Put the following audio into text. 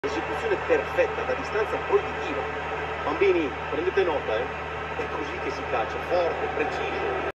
Esecuzione perfetta da distanza proibitiva. Bambini, prendete nota, È così che si calcia, forte, preciso.